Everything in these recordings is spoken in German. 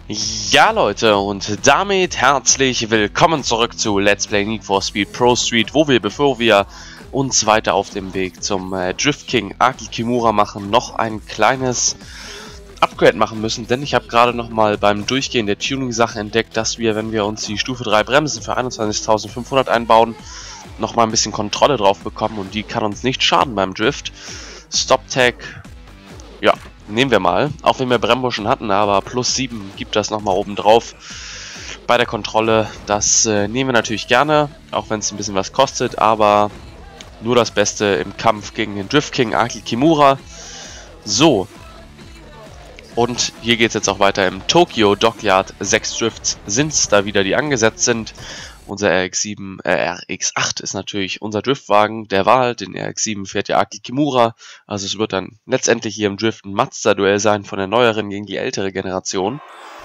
Ja Leute, und damit herzlich willkommen zurück zu Let's Play Need for Speed Pro Street, wo wir, bevor wir uns weiter auf dem Weg zum Drift King Aki Kimura machen, noch ein kleines Upgrade machen müssen, denn ich habe gerade nochmal beim Durchgehen der Tuning-Sache entdeckt, dass wir, wenn wir uns die Stufe 3 Bremsen für 21.500 einbauen, nochmal ein bisschen Kontrolle drauf bekommen und die kann uns nicht schaden beim Drift. Stop-Tag, ja, nehmen wir mal, auch wenn wir Brembo schon hatten, aber plus 7 gibt das nochmal oben drauf bei der Kontrolle. Das nehmen wir natürlich gerne, auch wenn es ein bisschen was kostet, aber nur das Beste im Kampf gegen den Drift King Aki Kimura. So, und hier geht es jetzt auch weiter im Tokyo Dockyard. 6 Drifts sind es da wieder, die angesetzt sind. Unser RX8 ist natürlich unser Driftwagen der Wahl. Den RX7 fährt ja Aki Kimura. Also es wird dann letztendlich hier im Drift ein Mazda-Duell sein von der neueren gegen die ältere Generation.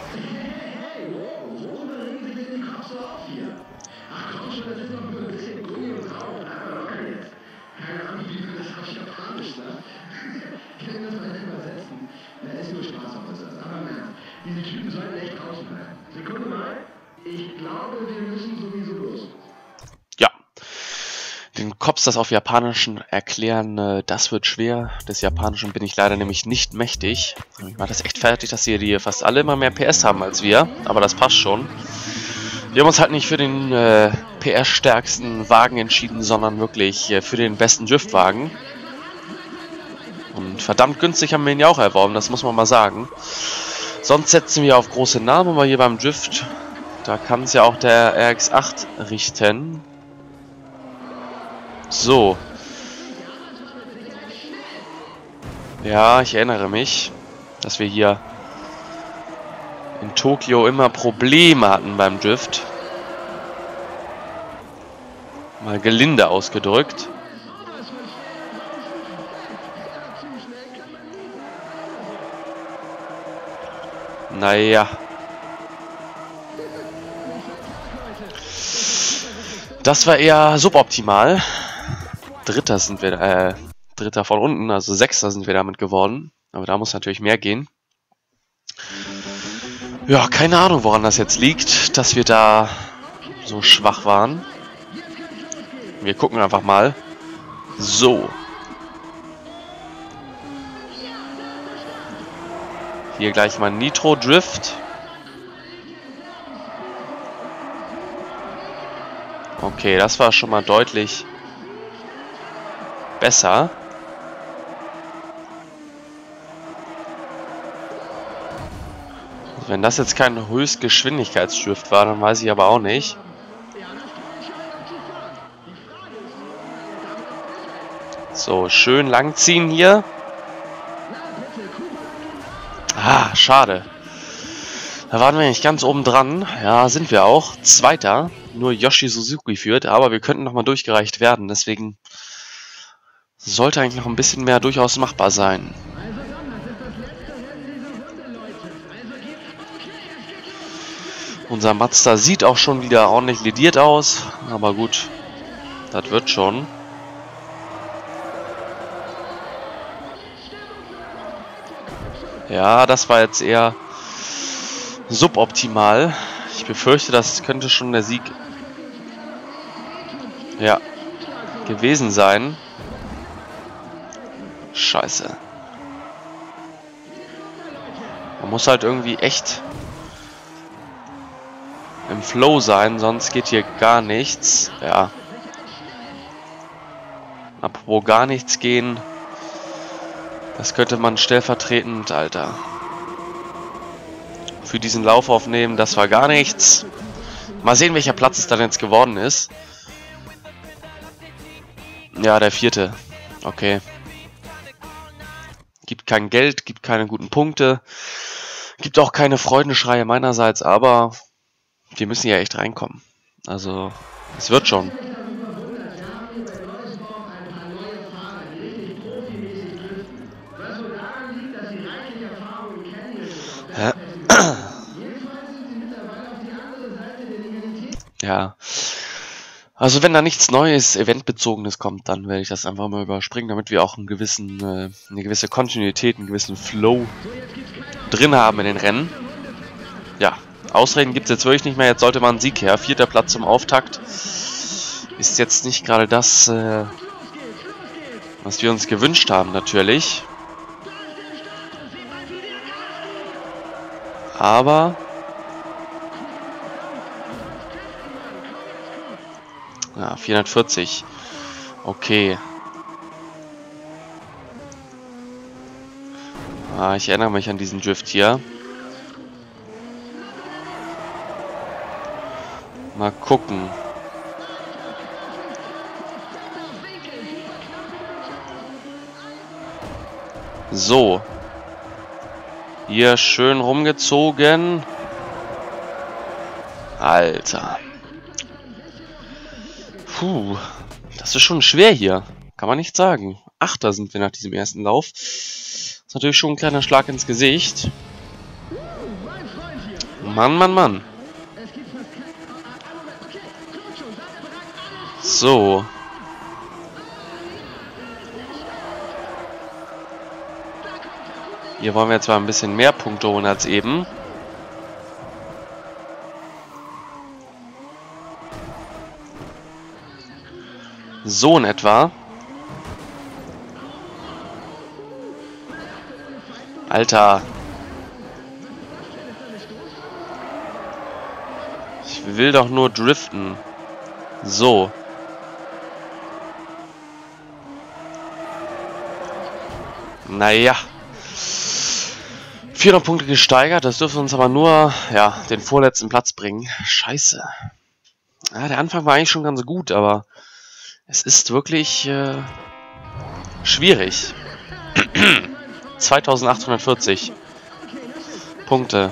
Diese Typen sollten echt draußen bleiben. Sekunde mal. Ich glaube, wir müssen sowieso los. Ja. Den Cops das auf Japanischen erklären, das wird schwer. Des Japanischen bin ich leider nämlich nicht mächtig. Ich mache das echt fertig, dass die fast alle immer mehr PS haben als wir. Aber das passt schon. Wir haben uns halt nicht für den PS-stärksten Wagen entschieden, sondern wirklich für den besten Driftwagen. Und verdammt günstig haben wir ihn ja auch erworben, das muss man mal sagen. Sonst setzen wir auf große Namen, aber hier beim Drift, da kann es ja auch der RX8 richten. So. Ja, ich erinnere mich, dass wir hier in Tokio immer Probleme hatten beim Drift. Mal gelinde ausgedrückt. Naja. Das war eher suboptimal. Dritter sind wir, Dritter von unten, also Sechster sind wir damit geworden. Aber da muss natürlich mehr gehen. Ja, keine Ahnung, woran das jetzt liegt, dass wir da so schwach waren. Wir gucken einfach mal. So. Hier gleich mal Nitro Drift. Okay, das war schon mal deutlich besser. Wenn das jetzt kein Höchstgeschwindigkeitsdrift war, dann weiß ich aber auch nicht. So, schön langziehen hier. Ah, schade. Da waren wir nicht ganz oben dran. Ja, sind wir auch. Zweiter. Nur Yoshi Suzuki führt, aber wir könnten nochmal durchgereicht werden. Deswegen sollte eigentlich noch ein bisschen mehr durchaus machbar sein. Unser Mazda sieht auch schon wieder ordentlich lediert aus. Aber gut, das wird schon. Ja, das war jetzt eher suboptimal. Ich befürchte, das könnte schon der Sieg gewesen sein. Scheiße. Man muss halt irgendwie echt im Flow sein, sonst geht hier gar nichts. Ja. Apropos gar nichts gehen. Das könnte man stellvertretend, Alter, für diesen Lauf aufnehmen. Das war gar nichts. Mal sehen, welcher Platz es dann jetzt geworden ist. Ja, der 4. Okay. Gibt kein Geld, gibt keine guten Punkte. Gibt auch keine Freudenschreie meinerseits, aber wir müssen ja echt reinkommen. Also, es wird schon. Ja, also wenn da nichts Neues, Eventbezogenes kommt, dann werde ich das einfach mal überspringen, damit wir auch eine gewisse Kontinuität, einen gewissen Flow drin haben in den Rennen. ja, Ausreden gibt es jetzt wirklich nicht mehr. Jetzt sollte man einen Sieg her. 4. Platz zum Auftakt. Ist jetzt nicht gerade das, was wir uns gewünscht haben, natürlich. Aber... ja, 440. Okay. Ah, ich erinnere mich an diesen Drift hier. Mal gucken. So. Hier schön rumgezogen. Alter. Puh. Das ist schon schwer hier. Kann man nicht sagen. 8. sind wir nach diesem ersten Lauf. Das ist natürlich schon ein kleiner Schlag ins Gesicht. Mann, Mann, Mann. So. Hier wollen wir zwar ein bisschen mehr Punkte holen als eben. So in etwa. Alter. Ich will doch nur driften. So. Naja. 400 Punkte gesteigert. Das dürfte uns aber nur, ja, den vorletzten Platz bringen. Scheiße. Ja, der Anfang war eigentlich schon ganz gut, aber es ist wirklich schwierig. 2840 Punkte.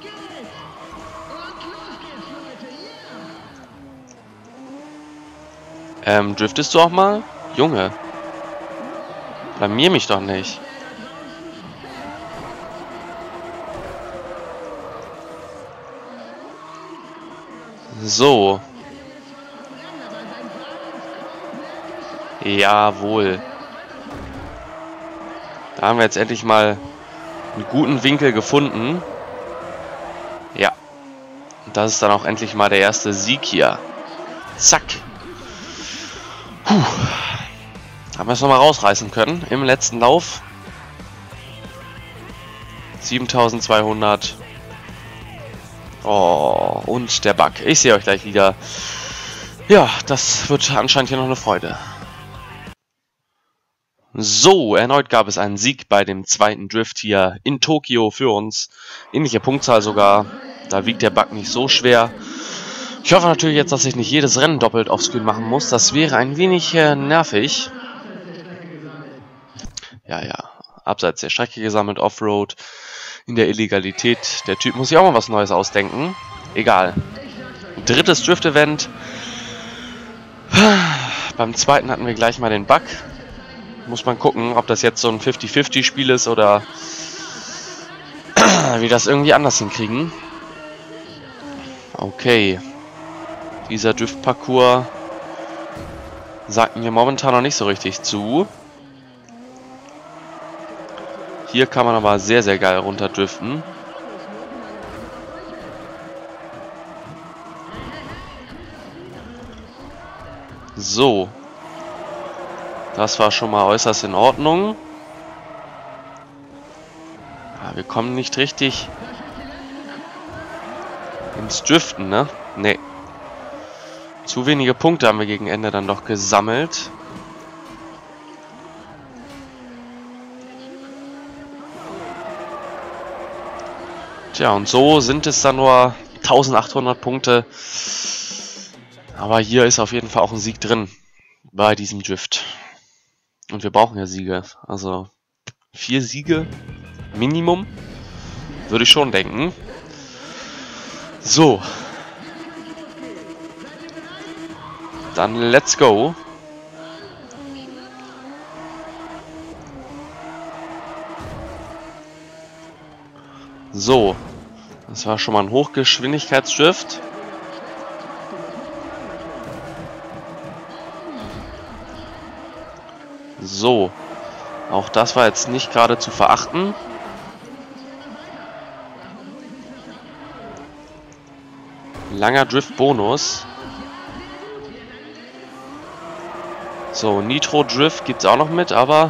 Driftest du auch mal? Junge. Blamier mich doch nicht. So. Jawohl. Da haben wir jetzt endlich mal einen guten Winkel gefunden. Ja. Und das ist dann auch endlich mal der erste Sieg hier. Zack. Puh. Haben wir es nochmal rausreißen können im letzten Lauf. 7200. Oh, und der Bug. Ich sehe euch gleich wieder. Ja, das wird anscheinend hier noch eine Freude. So, erneut gab es einen Sieg bei dem zweiten Drift hier in Tokio für uns. Ähnliche Punktzahl sogar. Da wiegt der Bug nicht so schwer. Ich hoffe natürlich jetzt, dass ich nicht jedes Rennen doppelt offscreen machen muss. Das wäre ein wenig nervig. Ja, ja. Abseits der Strecke gesammelt, Offroad. In der Illegalität. Der Typ muss sich auch mal was Neues ausdenken. Egal. Drittes Drift-Event. Beim zweiten hatten wir gleich mal den Bug. Muss man gucken, ob das jetzt so ein 50-50-Spiel ist oder wie das irgendwie anders hinkriegen. Okay. Dieser Drift-Parcours sagt mir momentan noch nicht so richtig zu. Hier kann man aber sehr, sehr geil runterdriften. So. Das war schon mal äußerst in Ordnung. Ja, wir kommen nicht richtig ins Driften, ne? Nee. Zu wenige Punkte haben wir gegen Ende dann doch gesammelt. Tja, und so sind es dann nur 1800 Punkte. Aber hier ist auf jeden Fall auch ein Sieg drin bei diesem Drift. Und wir brauchen ja Siege. Also 4 Siege Minimum. Würde ich schon denken. So. Dann let's go. So. Das war schon mal ein Hochgeschwindigkeitsdrift. So. Auch das war jetzt nicht gerade zu verachten. Langer Drift-Bonus. So, Nitro-Drift gibt es auch noch mit, aber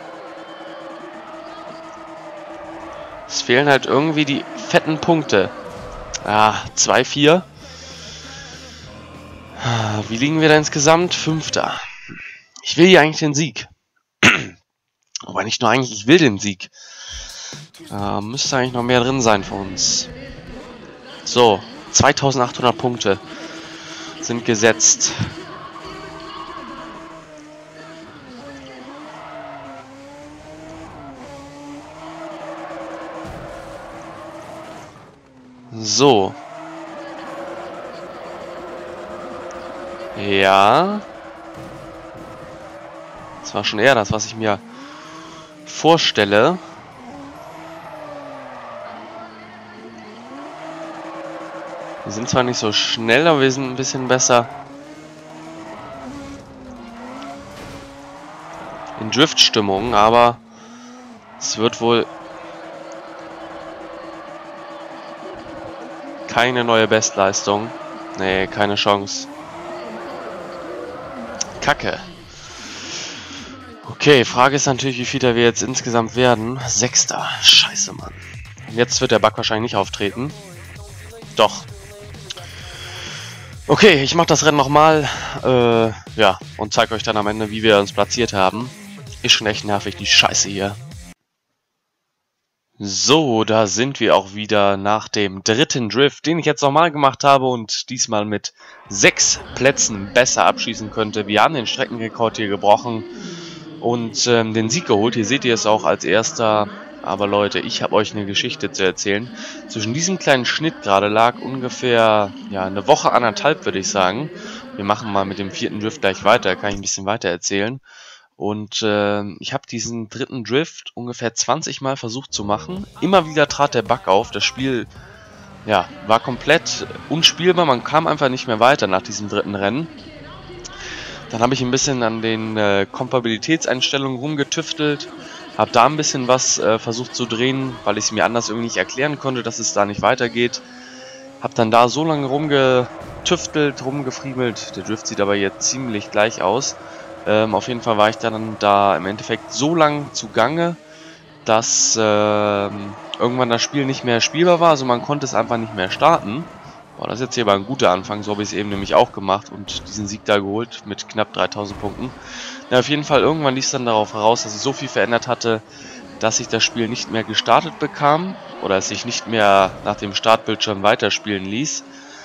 es fehlen halt irgendwie die fetten Punkte. Ah, 2-4. Wie liegen wir da insgesamt? 5. Ich will hier eigentlich den Sieg. Aber nicht nur eigentlich, ich will den Sieg. Müsste eigentlich noch mehr drin sein für uns. So, 2800 Punkte sind gesetzt. So. Ja. Das war schon eher das, was ich mir vorstelle. Wir sind zwar nicht so schnell, aber wir sind ein bisschen besser in Drift-Stimmung, aber es wird wohl keine neue Bestleistung. Nee, keine Chance. Kacke. Okay, Frage ist natürlich, wie viel da wir jetzt insgesamt werden. 6. Scheiße, Mann. Jetzt wird der Bug wahrscheinlich nicht auftreten. Doch. Okay, ich mache das Rennen nochmal. Ja, und zeige euch dann am Ende, wie wir uns platziert haben. Ist schon echt nervig, die Scheiße hier. So, da sind wir auch wieder nach dem 3. Drift, den ich jetzt nochmal gemacht habe und diesmal mit 6 Plätzen besser abschließen könnte. Wir haben den Streckenrekord hier gebrochen und den Sieg geholt. Hier seht ihr es auch als erster. Aber Leute, ich habe euch eine Geschichte zu erzählen. Zwischen diesem kleinen Schnitt gerade lag ungefähr ja, eine Woche, 1,5 würde ich sagen. Wir machen mal mit dem 4. Drift gleich weiter, kann ich ein bisschen weiter erzählen. Und ich habe diesen 3. Drift ungefähr 20 Mal versucht zu machen. Immer wieder trat der Bug auf. Das Spiel ja, war komplett unspielbar. Man kam einfach nicht mehr weiter nach diesem 3. Rennen. Dann habe ich ein bisschen an den Kompatibilitätseinstellungen rumgetüftelt. Habe da ein bisschen was versucht zu drehen, weil ich es mir anders irgendwie nicht erklären konnte, dass es da nicht weitergeht. Habe dann da so lange rumgetüftelt, rumgefriemelt. Der Drift sieht aber jetzt ziemlich gleich aus. Auf jeden Fall war ich dann da im Endeffekt so lang zugange, dass irgendwann das Spiel nicht mehr spielbar war. Also man konnte es einfach nicht mehr starten. Boah, das ist jetzt hier aber ein guter Anfang. So habe ich es eben nämlich auch gemacht und diesen Sieg da geholt mit knapp 3000 Punkten. Ja, auf jeden Fall irgendwann lief es dann darauf heraus, dass ich so viel verändert hatte, dass ich das Spiel nicht mehr gestartet bekam oder es sich nicht mehr nach dem Startbildschirm weiterspielen ließ.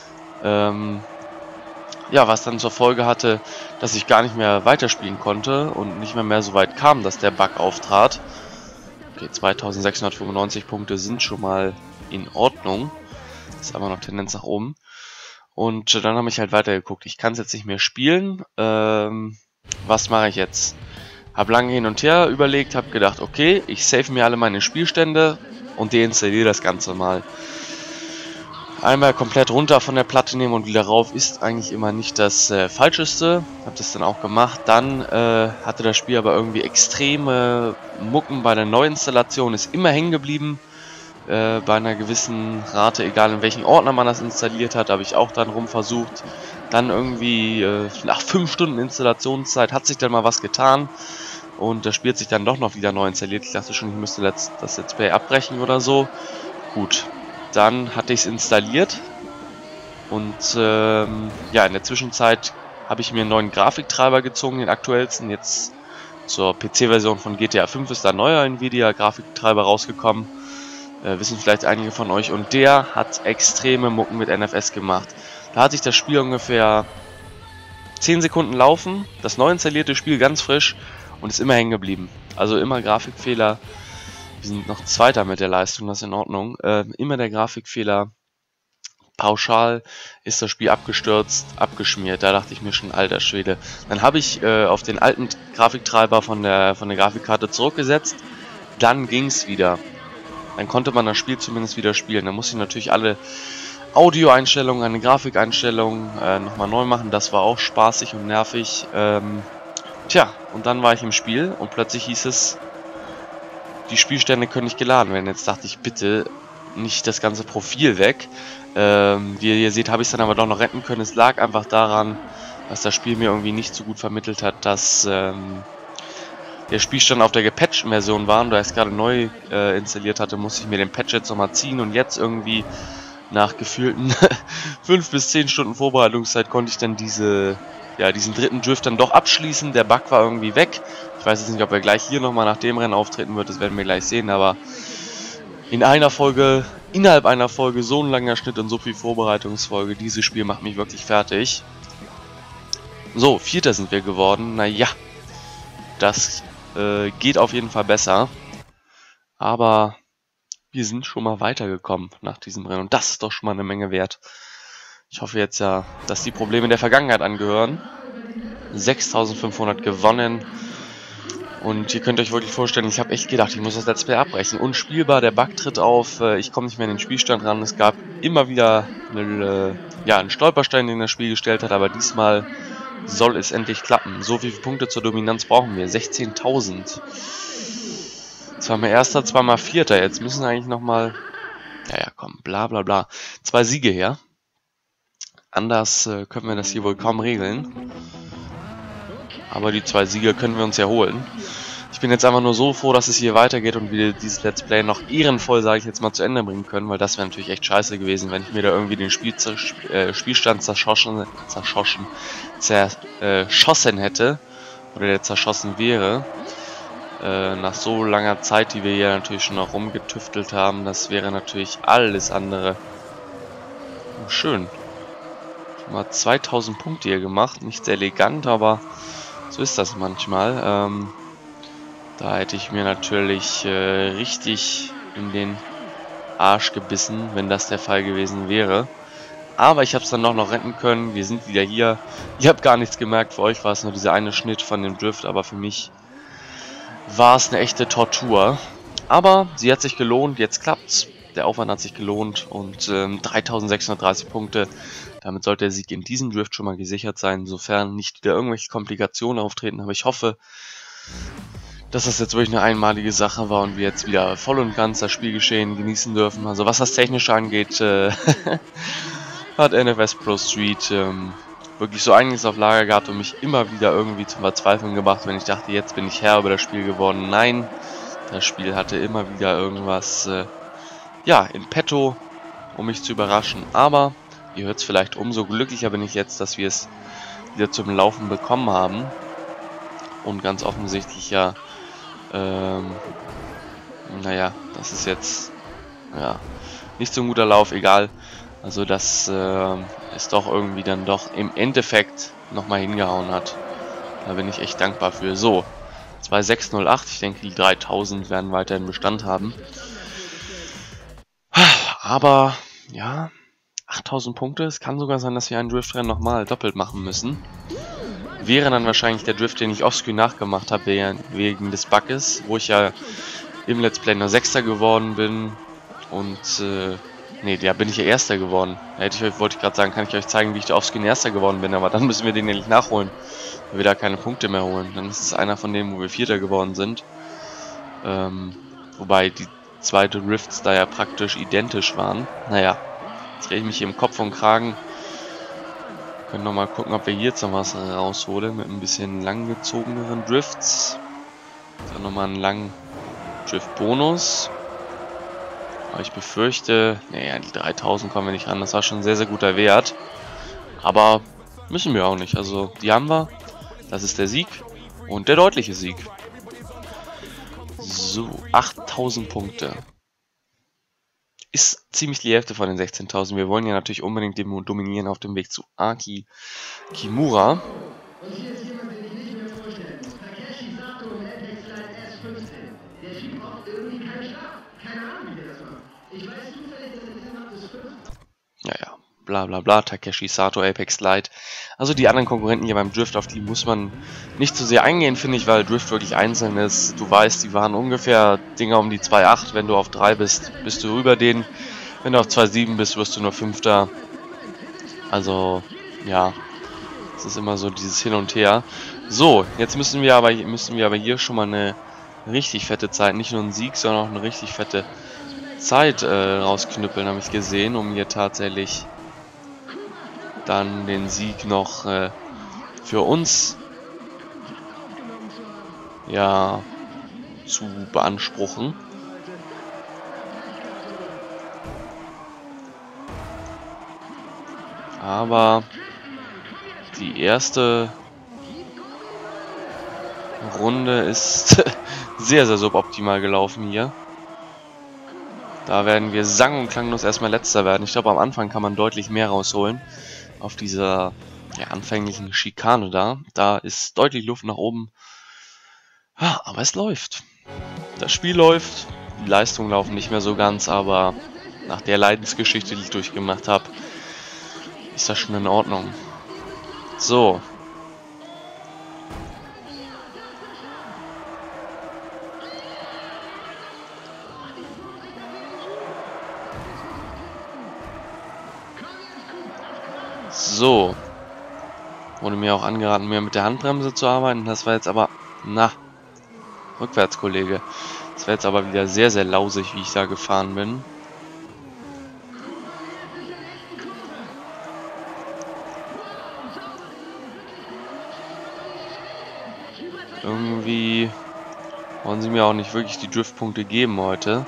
Ja, was dann zur Folge hatte, dass ich gar nicht mehr weiterspielen konnte und nicht mehr so weit kam, dass der Bug auftrat. Okay, 2695 Punkte sind schon mal in Ordnung. Ist aber noch Tendenz nach oben. Und dann habe ich halt weitergeguckt. Ich kann es jetzt nicht mehr spielen. Was mache ich jetzt? Habe lange hin und her überlegt, habe gedacht, okay, ich save mir alle meine Spielstände und deinstalliere das Ganze mal. Einmal komplett runter von der Platte nehmen und wieder rauf ist eigentlich immer nicht das Falscheste. Habe das dann auch gemacht. Dann hatte das Spiel aber irgendwie extreme Mucken bei der Neuinstallation. Ist immer hängen geblieben. Bei einer gewissen Rate, egal in welchen Ordner man das installiert hat, habe ich auch dann versucht. Dann irgendwie nach 5 Stunden Installationszeit hat sich dann mal was getan. Und das Spiel hat sich dann doch noch wieder neu installiert. Ich dachte schon, ich müsste das Let's Play abbrechen oder so. Gut. Dann hatte ich es installiert und ja, in der Zwischenzeit habe ich mir einen neuen Grafiktreiber gezogen, den aktuellsten. Jetzt zur PC-Version von GTA 5 ist da ein neuer Nvidia-Grafiktreiber rausgekommen. Wissen vielleicht einige von euch. Und der hat extreme Mucken mit NFS gemacht. Da hatte ich das Spiel ungefähr 10 Sekunden laufen, das neu installierte Spiel ganz frisch und ist immer hängen geblieben. Also immer Grafikfehler. Wir sind noch Zweiter mit der Leistung, das ist in Ordnung. Immer der Grafikfehler. Pauschal ist das Spiel abgestürzt, abgeschmiert. Da dachte ich mir schon, alter Schwede. Dann habe ich auf den alten Grafiktreiber von der Grafikkarte zurückgesetzt. Dann ging es wieder. Dann konnte man das Spiel zumindest wieder spielen. Dann musste ich natürlich alle Audioeinstellungen, eine Grafikeinstellung nochmal neu machen. Das war auch spaßig und nervig. Tja, und dann war ich im Spiel und plötzlich hieß es, die Spielstände können nicht geladen werden. Jetzt dachte ich, bitte, nicht das ganze Profil weg. Wie ihr seht, habe ich es dann aber doch noch retten können. Es lag einfach daran, dass das Spiel mir irgendwie nicht so gut vermittelt hat, dass der Spielstand auf der gepatchten Version war und da ich es gerade neu installiert hatte, musste ich mir den Patch jetzt nochmal ziehen und jetzt irgendwie nach gefühlten 5 bis 10 Stunden Vorbereitungszeit konnte ich dann diesen dritten Drift dann doch abschließen. Der Bug war irgendwie weg. Ich weiß jetzt nicht, ob er gleich hier nochmal nach dem Rennen auftreten wird, das werden wir gleich sehen, aber innerhalb einer Folge so ein langer Schnitt und so viel Vorbereitungsfolge, dieses Spiel macht mich wirklich fertig. So, Vierter sind wir geworden. Naja, das geht auf jeden Fall besser. Aber wir sind schon mal weitergekommen nach diesem Rennen. Und das ist doch schon mal eine Menge wert. Ich hoffe jetzt ja, dass die Probleme der Vergangenheit angehören. 6.500 gewonnen. Und ihr könnt euch wirklich vorstellen, ich habe echt gedacht, ich muss das Let's Play abbrechen. Unspielbar, der Bug tritt auf, ich komme nicht mehr in den Spielstand ran. Es gab immer wieder einen Stolperstein, den das Spiel gestellt hat, aber diesmal soll es endlich klappen. So viele Punkte zur Dominanz brauchen wir. 16.000. Zweimal Erster, zweimal Vierter. Jetzt müssen eigentlich nochmal... Ja, komm, bla bla bla. 2 Siege her. Anders können wir das hier wohl kaum regeln. Aber die 2 Siege können wir uns ja holen. Ich bin jetzt einfach nur so froh, dass es hier weitergeht und wir dieses Let's Play noch ehrenvoll, sage ich jetzt mal, zu Ende bringen können, weil das wäre natürlich echt scheiße gewesen, wenn ich mir da irgendwie den Spielstand zerschossen hätte oder der zerschossen wäre. Nach so langer Zeit, die wir hier natürlich schon noch rumgetüftelt haben, das wäre natürlich alles andere. Schön. Schon mal 2000 Punkte hier gemacht, nicht sehr elegant, aber so ist das manchmal. Da hätte ich mir natürlich richtig in den Arsch gebissen, wenn das der Fall gewesen wäre. Aber ich habe es dann noch retten können. Wir sind wieder hier. Ich habe gar nichts gemerkt. Für euch war es nur dieser eine Schnitt von dem Drift, aber für mich war es eine echte Tortur. Aber sie hat sich gelohnt. Jetzt klappt's. Der Aufwand hat sich gelohnt und 3.630 Punkte. Damit sollte der Sieg in diesem Drift schon mal gesichert sein, sofern nicht wieder irgendwelche Komplikationen auftreten. Aber ich hoffe, dass das jetzt wirklich eine einmalige Sache war und wir jetzt wieder voll und ganz das Spielgeschehen genießen dürfen. Also was das Technische angeht, hat NFS Pro Street wirklich so einiges auf Lager gehabt und mich immer wieder irgendwie zum Verzweifeln gebracht, wenn ich dachte, jetzt bin ich Herr über das Spiel geworden. Nein, das Spiel hatte immer wieder irgendwas in petto, um mich zu überraschen. Aber ihr hört es vielleicht, umso glücklicher bin ich jetzt, dass wir es wieder zum Laufen bekommen haben. Und ganz offensichtlich das ist jetzt nicht so ein guter Lauf, egal. Also das ist doch irgendwie dann doch im Endeffekt nochmal hingehauen hat. Da bin ich echt dankbar für. So, 2608, ich denke die 3000 werden weiterhin Bestand haben. Aber, ja, 8000 Punkte. Es kann sogar sein, dass wir einen Driftrennen nochmal doppelt machen müssen. Wäre dann wahrscheinlich der Drift, den ich offscreen nachgemacht habe, wegen des Bugs, wo ich ja im Let's Play nur Sechster geworden bin. Und, da bin ich ja Erster geworden. Wollte ich gerade sagen, kann ich euch zeigen, wie ich da offscreen Erster geworden bin, aber dann müssen wir den nämlich nachholen, weil wir da keine Punkte mehr holen. Dann ist es einer von denen, wo wir Vierter geworden sind. Wobei die zweite Drifts da ja praktisch identisch waren. Naja, jetzt drehe ich mich hier im Kopf und Kragen. Können noch mal gucken, ob wir hier jetzt noch was rausholen mit ein bisschen langgezogeneren Drifts. Dann nochmal einen langen Drift-Bonus. Aber ich befürchte, die 3000 kommen wir nicht ran. Das war schon ein sehr, sehr guter Wert. Aber müssen wir auch nicht. Also die haben wir. Das ist der Sieg und der deutliche Sieg. So, 8000 Punkte. Ist ziemlich die Hälfte von den 16.000. Wir wollen ja natürlich unbedingt dominieren auf dem Weg zu Aki Kimura. Und hier ist jemand, den ich nicht mehr vorstelle. Takeshi Sato und Apex Light S15. Der Typ braucht irgendwie keinen Schlaf. Keine Ahnung, wie der das macht. Ich weiß zufällig, dass er diese Nacht bis 5. Ja, bla bla bla, Takeshi Sato, Apex Light. Also die anderen Konkurrenten hier beim Drift, auf die muss man nicht zu sehr eingehen, finde ich, weil Drift wirklich einzeln ist. Du weißt, die waren ungefähr Dinger um die 2,8. Wenn du auf 3 bist, bist du über denen. Wenn du auf 2,7 bist, wirst du nur Fünfter. Also, ja, es ist immer so dieses Hin und Her. So, jetzt müssen wir aber hier schon mal eine richtig fette Zeit, nicht nur einen Sieg, sondern auch eine richtig fette Zeit rausknüppeln, habe ich gesehen, um hier tatsächlich dann den Sieg noch für uns ja zu beanspruchen. Aber die erste Runde ist sehr, sehr suboptimal gelaufen hier. Da werden wir sang- und klanglos erstmal Letzter werden. Ich glaube, am Anfang kann man deutlich mehr rausholen. Auf dieser anfänglichen Schikane da. Da ist deutlich Luft nach oben. Ja, aber es läuft. Das Spiel läuft. Die Leistungen laufen nicht mehr so ganz, aber nach der Leidensgeschichte, die ich durchgemacht habe, ist das schon in Ordnung. So. So. Wurde mir auch angeraten, mehr mit der Handbremse zu arbeiten. Das war jetzt aber... Na. Rückwärts, Kollege. Das wäre jetzt aber wieder sehr, sehr lausig, wie ich da gefahren bin. Irgendwie wollen sie mir auch nicht wirklich die Driftpunkte geben heute.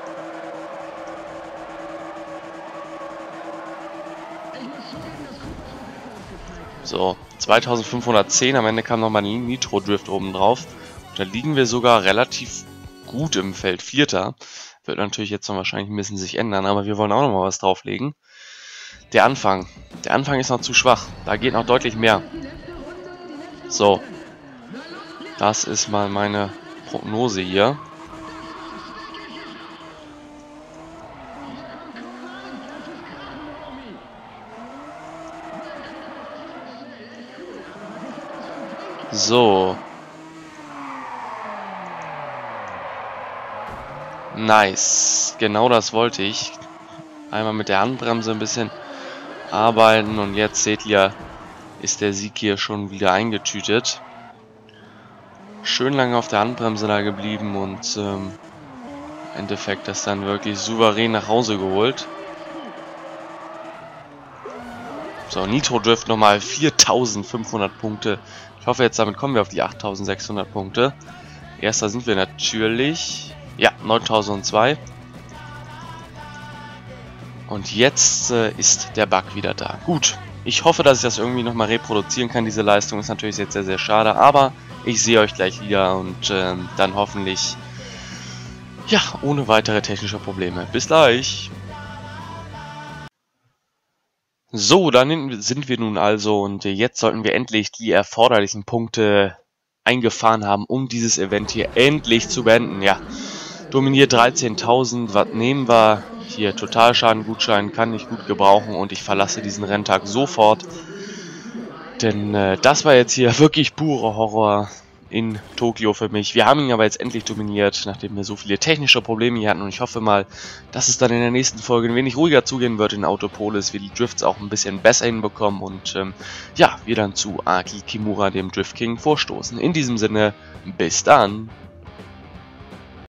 So, 2510, am Ende kam nochmal ein Nitro-Drift oben drauf. Da liegen wir sogar relativ gut im Feld. Vierter. Wird natürlich jetzt noch wahrscheinlich ein bisschen sich ändern, aber wir wollen auch nochmal was drauflegen. Der Anfang. Der Anfang ist noch zu schwach. Da geht noch deutlich mehr. So. Das ist mal meine Prognose hier. So. Nice. Genau das wollte ich. Einmal mit der Handbremse ein bisschen arbeiten und jetzt seht ihr, ist der Sieg hier schon wieder eingetütet. Schön lange auf der Handbremse da geblieben und im Endeffekt das dann wirklich souverän nach Hause geholt. So, Nitro Drift nochmal 4500 Punkte. Ich hoffe, jetzt damit kommen wir auf die 8600 Punkte. Erster sind wir natürlich. Ja, 9002. Und jetzt ist der Bug wieder da. Gut, ich hoffe, dass ich das irgendwie nochmal reproduzieren kann. Diese Leistung ist natürlich jetzt sehr, sehr schade. Aber ich sehe euch gleich wieder und dann hoffentlich, ja, ohne weitere technische Probleme. Bis gleich. So, dann sind wir nun also und jetzt sollten wir endlich die erforderlichen Punkte eingefahren haben, um dieses Event hier endlich zu beenden. Ja, dominiert 13.000, was nehmen wir? Hier, Totalschaden-Gutschein kann ich gut gebrauchen und ich verlasse diesen Renntag sofort. Denn das war jetzt hier wirklich purer Horror in Tokio für mich. Wir haben ihn aber jetzt endlich dominiert, nachdem wir so viele technische Probleme hier hatten. Und ich hoffe mal, dass es dann in der nächsten Folge ein wenig ruhiger zugehen wird in Autopolis, wir die Drifts auch ein bisschen besser hinbekommen und ja, wir dann zu Aki Kimura, dem Drift King, vorstoßen. In diesem Sinne, bis dann!